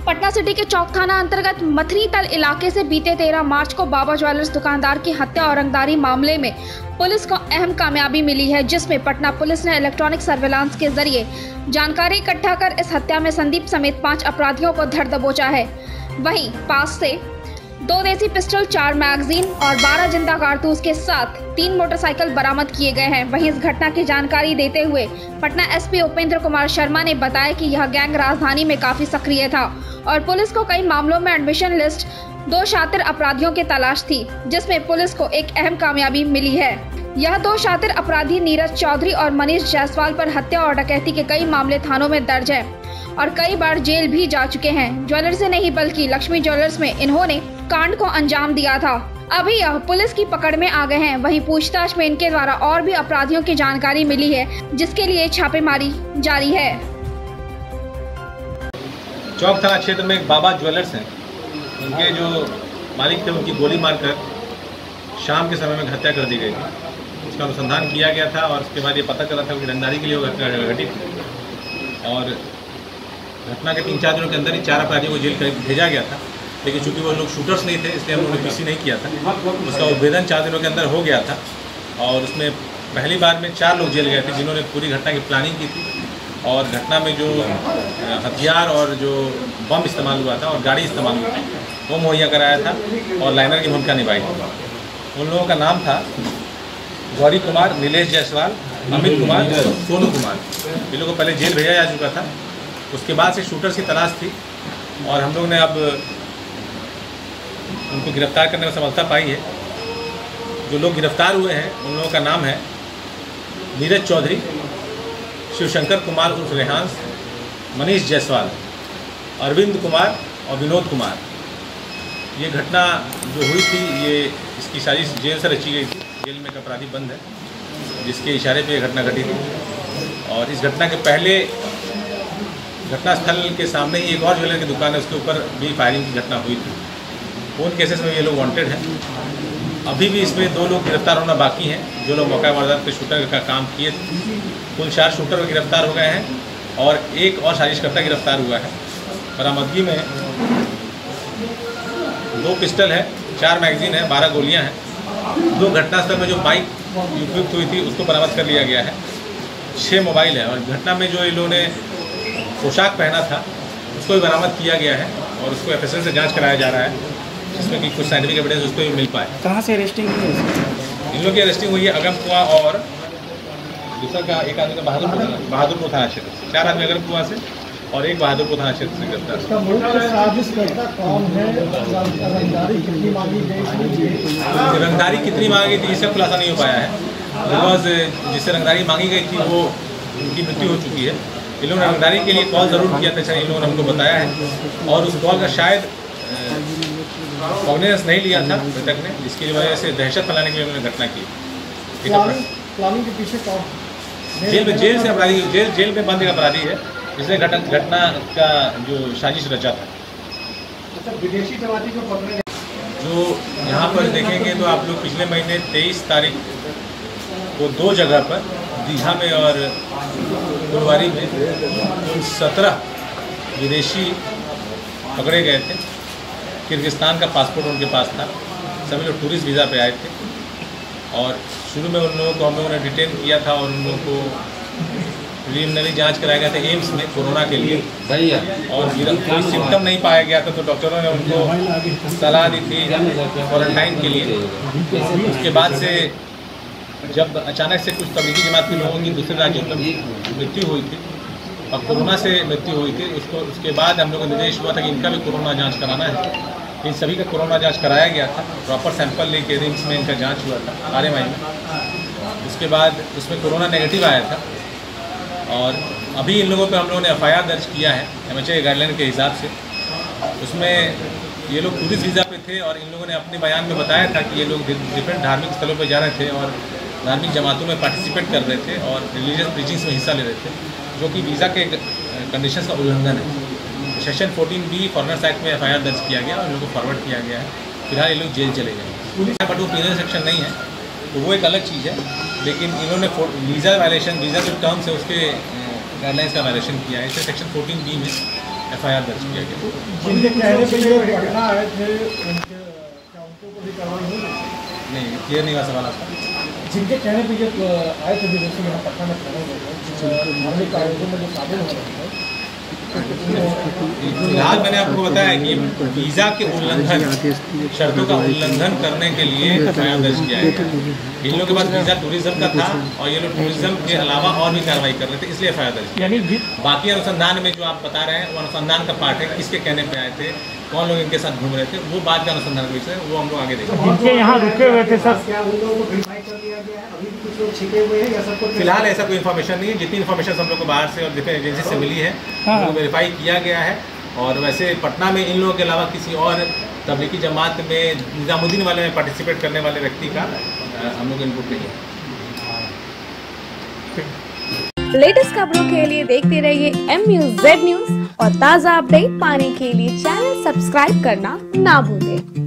Patna city के चौक थाना अंतर्गत मथरी तल इलाके से बीते 13 मार्च को बाबा ज्वेलर्स दुकानदार की हत्या और रंगदारी मामले में पुलिस को अहम कामयाबी मिली है, जिसमें पटना पुलिस ने इलेक्ट्रॉनिक सर्विलांस के जरिए जानकारी इकट्ठा कर इस हत्या में संदीप समेत 5 अपराधियों को धर दबोचा है। वहीं पास से 2 देसी पिस्टल, 4 मैगजीन और 12 जिंदा कारतूस के साथ 3 मोटरसाइकिल बरामद किए गए हैं। वहीं इस घटना की जानकारी देते हुए पटना एसपी उपेंद्र कुमार शर्मा ने बताया कि यह गैंग राजधानी में काफी सक्रिय था और पुलिस को कई मामलों में एडमिशन लिस्ट 2 शातिर अपराधियों की तलाश थी, जिसमें पुलिस को एक अहम कामयाबी मिली है। यह 2 शातिर अपराधी नीरज चौधरी और मनीष जायसवाल पर हत्या और डकैती के कई मामले थानों में दर्ज है और कई बार जेल भी जा चुके हैं। ज्वेलर्स से नहीं बल्कि लक्ष्मी ज्वेलर्स में इन्होंने कांड को अंजाम दिया था। अभी यह पुलिस की पकड़ में आ गए हैं। वहीं पूछताछ में इनके द्वारा और भी अपराधियों की जानकारी मिली है, जिसके लिए छापेमारी जारी है। चौक थाना क्षेत्र में एक बाबा ज्वेलर्स हैं, उनके जो मालिक थे उनकी गोली मारकर शाम के समय में हत्या कर दी गई थी। इसका अनुसंधान किया गया था और उसके बाद ये पता चला था कि रंगदारी के लिए वो घटना घटित थी और घटना के 3-4 दिनों के अंदर ही 4 अपराधियों को जेल भेजा गया था। लेकिन चूंकि वो लोग शूटर्स नहीं थे, इसलिए हम लोगों ने पीसी नहीं किया था। उसका उद्भेदन 4 दिनों के अंदर हो गया था और उसमें पहली बार में 4 लोग जेल गए थे, जिन्होंने पूरी घटना की प्लानिंग की थी और घटना में जो हथियार और जो बम इस्तेमाल हुआ था और गाड़ी इस्तेमाल हुई थी वो मुहैया कराया था और लाइनर की भूमिका निभाई थी। उन लोगों का नाम था गौरी कुमार, नीलेश जायसवाल, अमित कुमार, सोनू कुमार। इन लोगों को पहले जेल भेजा जा चुका था। उसके बाद से शूटर्स की तलाश थी और हम लोग ने अब उनको गिरफ्तार करने में सफलता पाई है। जो लोग गिरफ्तार हुए हैं उन लोगों का नाम है नीरज चौधरी, शिवशंकर कुमार उर्फ रेहांस, मनीष जायसवाल, अरविंद कुमार और विनोद कुमार। ये घटना जो हुई थी ये इसकी साजिश जेल से रची गई थी। जेल में एक अपराधी बंद है जिसके इशारे पे ये घटना घटी थी और इस घटना के पहले घटनास्थल के सामने ही एक और ज्वेलर की दुकान है, उसके ऊपर भी फायरिंग की घटना हुई थी। उन केसेस में ये लोग वांटेड हैं। अभी भी इसमें 2 लोग गिरफ्तार होना बाकी हैं, जो लोग मौका वारदात पे शूटर का काम किए थे। कुल 4 शूटर गिरफ्तार हो गए हैं और एक और साजिशकर्ता गिरफ्तार हुआ है। बरामदगी में 2 पिस्टल है, 4 मैगजीन है, 12 गोलियां हैं। 2 घटनास्थल में जो बाइक उपयुक्त हुई थी उसको बरामद कर लिया गया है। 6 मोबाइल है और घटना में जो इन लोगों ने पोशाक पहना था उसको भी बरामद किया गया है और उसको एफएसएल से जांच कराया जा रहा है, जिसमें कि कुछ साइंटिफिक एविडेंस उसको भी मिल पाए। कहाँ से अरेस्टिंग हुई है? इन लोगों की अरेस्टिंग हुई है अगमकुआं और दूसरा का एक आदमी का बहादुरपुर थाना क्षेत्र से। 4 आदमी अगमकुआं से और एक बहादुरपुर थाना क्षेत्र से गिरफ्तार। रंगदारी कितनी मांगी थी इसका खुलासा नहीं हो पाया है, बिकॉज जिससे रंगदारी मांगी गई थी वो उनकी मृत्यु हो चुकी है। इन लोगों ने रंगदारी के लिए कॉल ज़रूर किया था, इन लोगों ने हमको बताया है और उस कॉल का शायद कॉग्निजेंस नहीं लिया था मृतक ने, जिसकी वजह से दहशत फैलाने के लिए उन्होंने घटना की। प्लानिंग के पीछे कौन? जेल से अपराधी जेल में बंद एक अपराधी है जिसने घटना का जो साजिश रचा था। अच्छा, विदेशी जमाती को पकड़े जो यहाँ पर देखेंगे तो आप लोग पिछले महीने 23 तारीख को 2 जगह पर दीघा में और फुलवारी में 17 विदेशी पकड़े गए थे। किर्गिस्तान का पासपोर्ट उनके पास था। सभी लोग टूरिस्ट वीज़ा पे आए थे और शुरू में उन लोगों को हम लोगों ने डिटेन किया था और उन लोगों को प्रिलिमिनरी जांच कराया गया था एम्स में कोरोना के लिए और कोई सिम्टम नहीं पाया गया था, तो डॉक्टरों ने उनको सलाह दी थी क्वारंटाइन के लिए। उसके बाद से जब अचानक से कुछ तबलीगी जमात के लोगों की दूसरे राज्यों में मृत्यु हुई थी और कोरोना से मृत्यु हुई थी, उसके बाद हम लोगों को निर्देश हुआ था कि इनका भी कोरोना जांच कराना है। इन सभी का कोरोना जांच कराया गया था, प्रॉपर सैंपल लेके रिम्स में इनका जांच हुआ था RMI में। उसके बाद उसमें कोरोना नेगेटिव आया था और अभी इन लोगों पे हम लोगों ने FIR दर्ज किया है MHA गाइडलाइन के हिसाब से। उसमें ये लोग टूरिस्ट वीज़ा पे थे और इन लोगों ने अपने बयान में बताया था कि ये लोग डिफरेंट धार्मिक स्थलों पर जा रहे थे और धार्मिक जमातों में पार्टिसिपेट कर रहे थे और रिलीजियस प्रीचिंग्स में हिस्सा ले रहे थे, जो कि वीज़ा के कंडीशंस का उल्लंघन है। सेक्शन 14B फॉरेनर्स एक्ट में FIR दर्ज किया गया और इन लोगों को फॉरवर्ड किया गया है। फिलहाल ये लोग जेल चले गए, बट वो पीनल सेक्शन नहीं है, तो वो एक अलग चीज़ है। लेकिन इन्होंने वीज़ा वायलेशन, वीज़ा जो टर्म्स है उसके गाइडलाइंस का वायलेशन किया है, इसे सेक्शन 14B में FIR दर्ज किया गया। जिनके कहने पे जो पटना आए थे उनके क्या उनको भी कार्रवाई हुई? नहीं, क्लियर नहीं हुआ सवाल आपका। जिनके कहने पे जो आए थे विदेशी यहाँ पटना में खड़े हुए थे धार्मिक आयोजन में जो शामिल हो रहे थे, फिलहाल मैंने आपको बताया कि वीज़ा के उल्लंघन, शर्तों का उल्लंघन करने के लिए FIR दर्ज किया गया। इन लोगों के पास वीज़ा टूरिज्म का था और ये लोग टूरिज्म के अलावा और भी कार्रवाई कर रहे थे, इसलिए FIR दर्ज किया। यानी बाकी अनुसंधान में जो आप बता रहे हैं वो अनुसंधान का पार्ट है, किसके कहने पे आए थे, कौन लोग इनके साथ घूम रहे थे, वो बात का अनुसंधान का विषय है, वो हम लोग आगे देखेंगे। जिनके यहाँ रुके हुए थे सर, क्या उन लोगों को वेरीफाई कर लिया गया है? अभी भी कुछ लोग छिपे हुए हैं या सबको? फिलहाल ऐसा कोई इन्फॉर्मेशन नहीं है। जितनी इन्फॉर्मेशन हम लोग को बाहर से और डिफेंस एजेंसी से मिली है वो वेरीफाई किया गया है। और वैसे पटना में इन लोगों के अलावा किसी और तबलीगी जमात में निजामुद्दीन वाले में पार्टिसिपेट करने वाले व्यक्ति का हम लोग इनपुट नहीं है। लेटेस्ट खबरों के लिए देखते रहिए MUZ न्यूज और ताज़ा अपडेट पाने के लिए चैनल सब्सक्राइब करना ना भूलें।